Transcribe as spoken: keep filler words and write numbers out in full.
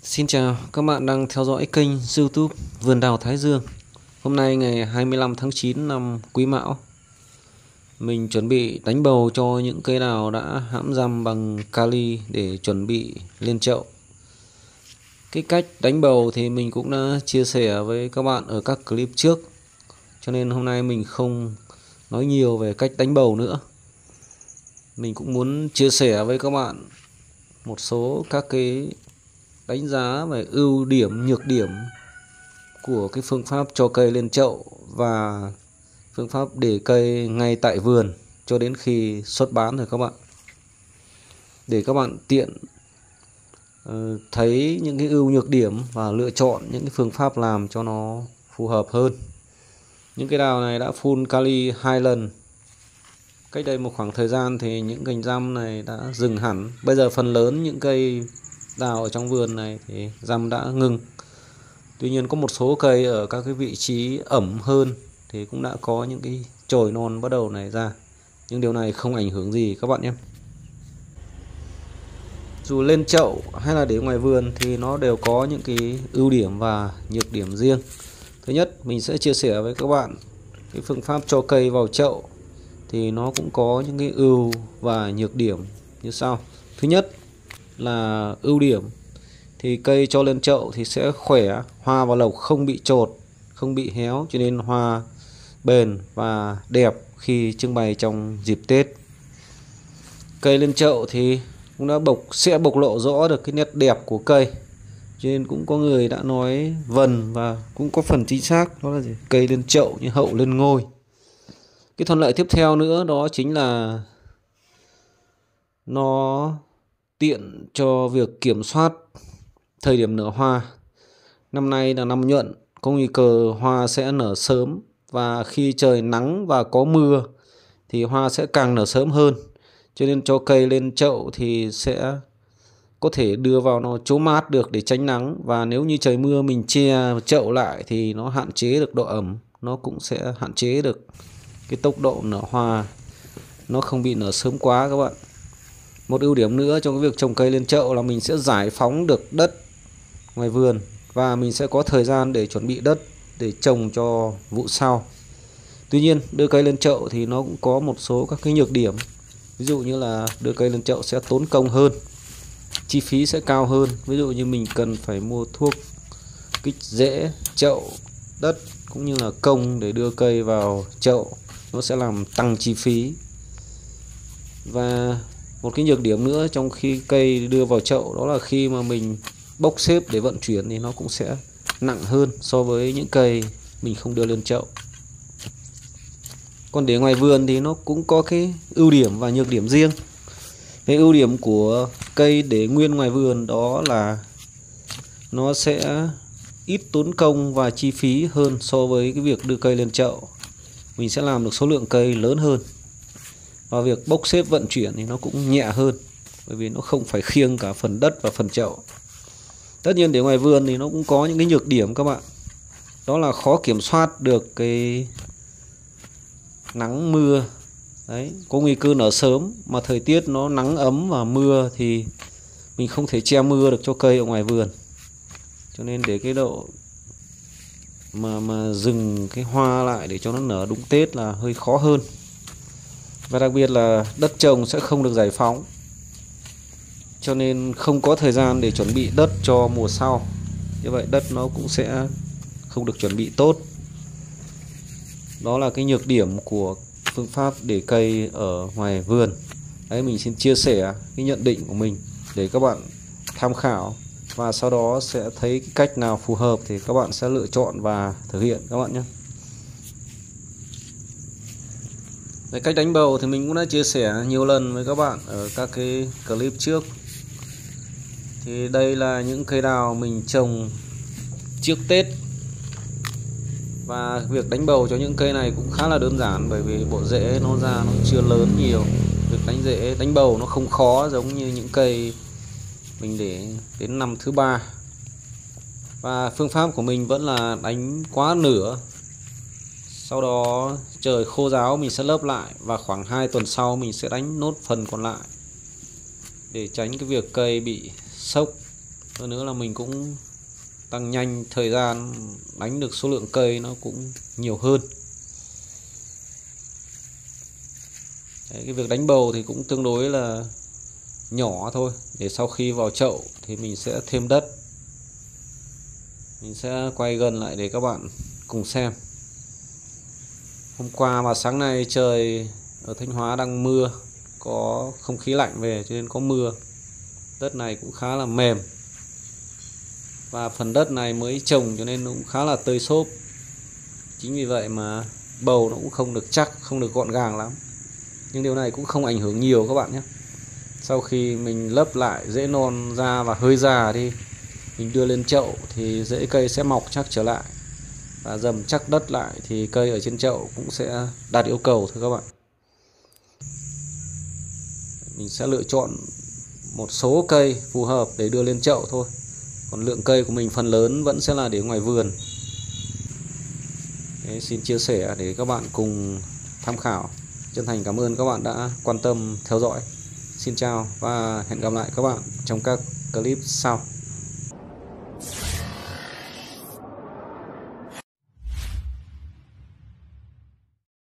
Xin chào các bạn đang theo dõi kênh YouTube Vườn Đào Thái Dương. Hôm nay ngày hai mươi lăm tháng chín năm Quý Mão, mình chuẩn bị đánh bầu cho những cây đào đã hãm răm bằng kali để chuẩn bị lên chậu. Cái cách đánh bầu thì mình cũng đã chia sẻ với các bạn ở các clip trước, cho nên hôm nay mình không nói nhiều về cách đánh bầu nữa. Mình cũng muốn chia sẻ với các bạn một số các cái đánh giá về ưu điểm, nhược điểm của cái phương pháp cho cây lên chậu và phương pháp để cây ngay tại vườn cho đến khi xuất bán rồi các bạn. Để các bạn tiện uh, thấy những cái ưu nhược điểm và lựa chọn những cái phương pháp làm cho nó phù hợp hơn. Những cái đào này đã phun kali hai lần. Cách đây một khoảng thời gian thì những cành răm này đã dừng hẳn. Bây giờ phần lớn những cây đào ở trong vườn này thì răm đã ngừng. Tuy nhiên có một số cây ở các cái vị trí ẩm hơn thì cũng đã có những cái chồi non bắt đầu này ra. Nhưng điều này không ảnh hưởng gì các bạn nhé. Dù lên chậu hay là để ngoài vườn thì nó đều có những cái ưu điểm và nhược điểm riêng. Thứ nhất, mình sẽ chia sẻ với các bạn cái phương pháp cho cây vào chậu thì nó cũng có những cái ưu và nhược điểm như sau. Thứ nhất là ưu điểm thì cây cho lên chậu thì sẽ khỏe, hoa và lộc không bị chột, không bị héo, cho nên hoa bền và đẹp khi trưng bày trong dịp Tết. Cây lên chậu thì cũng đã bộc sẽ bộc lộ rõ được cái nét đẹp của cây, cho nên cũng có người đã nói vần và cũng có phần chính xác, đó là gì? Cây lên chậu như hậu lên ngôi. Cái thuận lợi tiếp theo nữa đó chính là nó tiện cho việc kiểm soát thời điểm nở hoa. Năm nay là năm nhuận, có nguy cơ hoa sẽ nở sớm, và khi trời nắng và có mưa thì hoa sẽ càng nở sớm hơn. Cho nên cho cây lên chậu thì sẽ có thể đưa vào nó chỗ mát được để tránh nắng. Và nếu như trời mưa mình che chậu lại thì nó hạn chế được độ ẩm, nó cũng sẽ hạn chế được cái tốc độ nở hoa, nó không bị nở sớm quá các bạn. Một ưu điểm nữa trong cái việc trồng cây lên chậu là mình sẽ giải phóng được đất ngoài vườn và mình sẽ có thời gian để chuẩn bị đất để trồng cho vụ sau. Tuy nhiên đưa cây lên chậu thì nó cũng có một số các cái nhược điểm. Ví dụ như là đưa cây lên chậu sẽ tốn công hơn, chi phí sẽ cao hơn. Ví dụ như mình cần phải mua thuốc kích rễ, chậu, đất cũng như là công để đưa cây vào chậu, nó sẽ làm tăng chi phí. Và một cái nhược điểm nữa trong khi cây đưa vào chậu đó là khi mà mình bốc xếp để vận chuyển thì nó cũng sẽ nặng hơn so với những cây mình không đưa lên chậu. Còn để ngoài vườn thì nó cũng có cái ưu điểm và nhược điểm riêng. Cái ưu điểm của cây để nguyên ngoài vườn đó là nó sẽ ít tốn công và chi phí hơn so với cái việc đưa cây lên chậu. Mình sẽ làm được số lượng cây lớn hơn. Và việc bốc xếp vận chuyển thì nó cũng nhẹ hơn, bởi vì nó không phải khiêng cả phần đất và phần chậu. Tất nhiên để ngoài vườn thì nó cũng có những cái nhược điểm các bạn. Đó là khó kiểm soát được cái nắng mưa. Đấy, có nguy cơ nở sớm mà thời tiết nó nắng ấm và mưa thì mình không thể che mưa được cho cây ở ngoài vườn. Cho nên để cái độ mà mà dừng cái hoa lại để cho nó nở đúng Tết là hơi khó hơn. Và đặc biệt là đất trồng sẽ không được giải phóng, cho nên không có thời gian để chuẩn bị đất cho mùa sau. Như vậy đất nó cũng sẽ không được chuẩn bị tốt. Đó là cái nhược điểm của phương pháp để cây ở ngoài vườn. Đấy, mình xin chia sẻ cái nhận định của mình để các bạn tham khảo, và sau đó sẽ thấy cái cách nào phù hợp thì các bạn sẽ lựa chọn và thực hiện các bạn nhé. Về cách đánh bầu thì mình cũng đã chia sẻ nhiều lần với các bạn ở các cái clip trước. Thì đây là những cây đào mình trồng trước Tết. Và việc đánh bầu cho những cây này cũng khá là đơn giản, bởi vì bộ rễ nó ra nó chưa lớn nhiều. Việc đánh rễ, đánh bầu nó không khó giống như những cây mình để đến năm thứ ba. Và phương pháp của mình vẫn là đánh quá nửa, sau đó trời khô ráo mình sẽ lấp lại, và khoảng hai tuần sau mình sẽ đánh nốt phần còn lại để tránh cái việc cây bị sốc Hơn nữa là mình cũng tăng nhanh thời gian đánh được số lượng cây nó cũng nhiều hơn. Đấy, cái việc đánh bầu thì cũng tương đối là nhỏ thôi, để sau khi vào chậu thì mình sẽ thêm đất. Mình sẽ quay gần lại để các bạn cùng xem. Hôm qua và sáng nay trời ở Thanh Hóa đang mưa, có không khí lạnh về cho nên có mưa. Đất này cũng khá là mềm, và phần đất này mới trồng cho nên nó cũng khá là tơi xốp. Chính vì vậy mà bầu nó cũng không được chắc, không được gọn gàng lắm. Nhưng điều này cũng không ảnh hưởng nhiều các bạn nhé. Sau khi mình lấp lại rễ non ra và hơi già đi, mình đưa lên chậu thì rễ cây sẽ mọc chắc trở lại, và dầm chắc đất lại thì cây ở trên chậu cũng sẽ đạt yêu cầu thưa các bạn. Mình sẽ lựa chọn một số cây phù hợp để đưa lên chậu thôi. Còn lượng cây của mình phần lớn vẫn sẽ là để ngoài vườn. Đấy, xin chia sẻ để các bạn cùng tham khảo. Chân thành cảm ơn các bạn đã quan tâm theo dõi. Xin chào và hẹn gặp lại các bạn trong các clip sau.